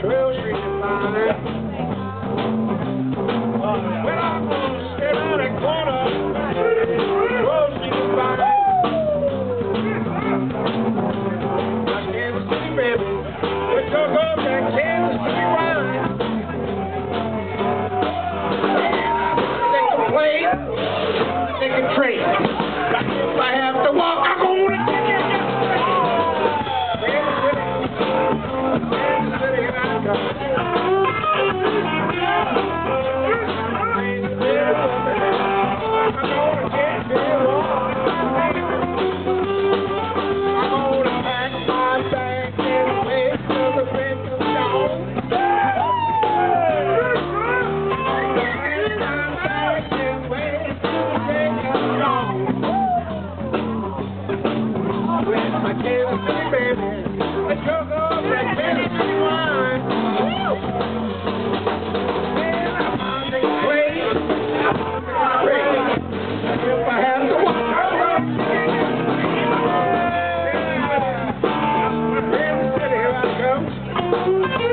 12th Street is fine. Well, I'm gonna stay around that corner. 12th Street is fine. My Kansas City baby, we took up that Kansas City wine. They can play, they can trade. If I have to walk, I'm gonna take it. Kansas City, here I come. Thank you.